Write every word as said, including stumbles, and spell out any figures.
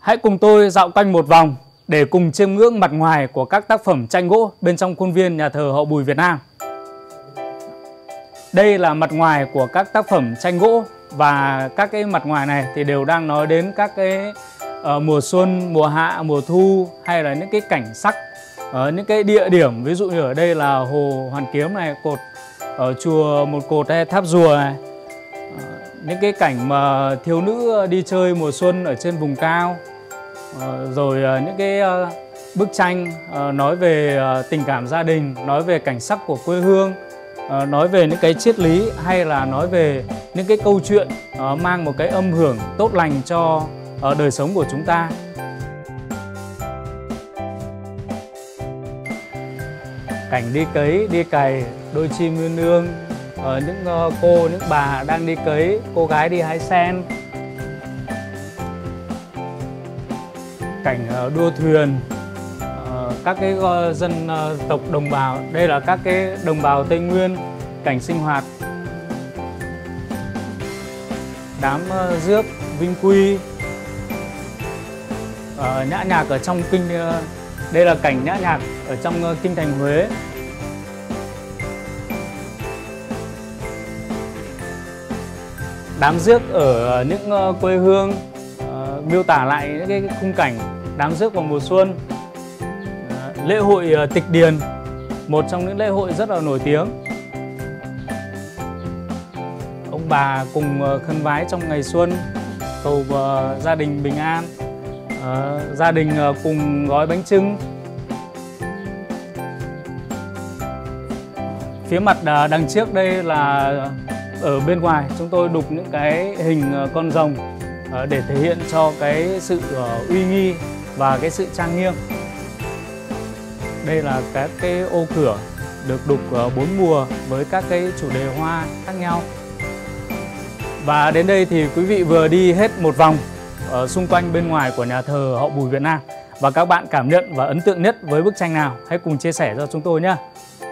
Hãy cùng tôi dạo quanh một vòng để cùng chiêm ngưỡng mặt ngoài của các tác phẩm tranh gỗ bên trong khuôn viên nhà thờ Hậu Bùi Việt Nam. Đây là mặt ngoài của các tác phẩm tranh gỗ, và các cái mặt ngoài này thì đều đang nói đến các cái uh, mùa xuân, mùa hạ, mùa thu, hay là những cái cảnh sắc ở những cái địa điểm. Ví dụ như ở đây là Hồ Hoàn Kiếm này, cột ở chùa Một Cột hay tháp rùa này, uh, những cái cảnh mà thiếu nữ đi chơi mùa xuân ở trên vùng cao, uh, rồi uh, những cái uh, bức tranh uh, nói về uh, tình cảm gia đình, nói về cảnh sắc của quê hương, uh, nói về những cái triết lý, hay là nói về những cái câu chuyện uh, mang một cái âm hưởng tốt lành cho uh, đời sống của chúng ta. Cảnh đi cấy, đi cày, đôi chim uyên ương, uh, những uh, cô, những bà đang đi cấy, cô gái đi hái sen. Cảnh uh, đua thuyền, uh, các cái uh, dân uh, tộc đồng bào, đây là các cái đồng bào Tây Nguyên, cảnh sinh hoạt. Đám uh, rước Vinh Quy, uh, nhã nhạc ở trong kinh, uh, đây là cảnh nhã nhạc ở trong uh, kinh thành Huế. Đám rước ở những uh, quê hương, uh, miêu tả lại những cái khung cảnh đám rước vào mùa xuân. Uh, lễ hội uh, Tịch Điền, một trong những lễ hội rất là nổi tiếng. Ông bà cùng uh, khấn vái trong ngày xuân, cầu uh, gia đình bình an. Uh, gia đình uh, cùng gói bánh chưng. Phía mặt uh, đằng trước đây là ở bên ngoài chúng tôi đục những cái hình uh, con rồng uh, để thể hiện cho cái sự uh, uy nghi và cái sự trang nghiêm. Đây là các cái ô cửa được đục uh, bốn mùa với các cái chủ đề hoa khác nhau. Và đến đây thì quý vị vừa đi hết một vòng ở xung quanh bên ngoài của nhà thờ Hậu Bùi Việt Nam. Và các bạn cảm nhận và ấn tượng nhất với bức tranh nào? Hãy cùng chia sẻ cho chúng tôi nhé!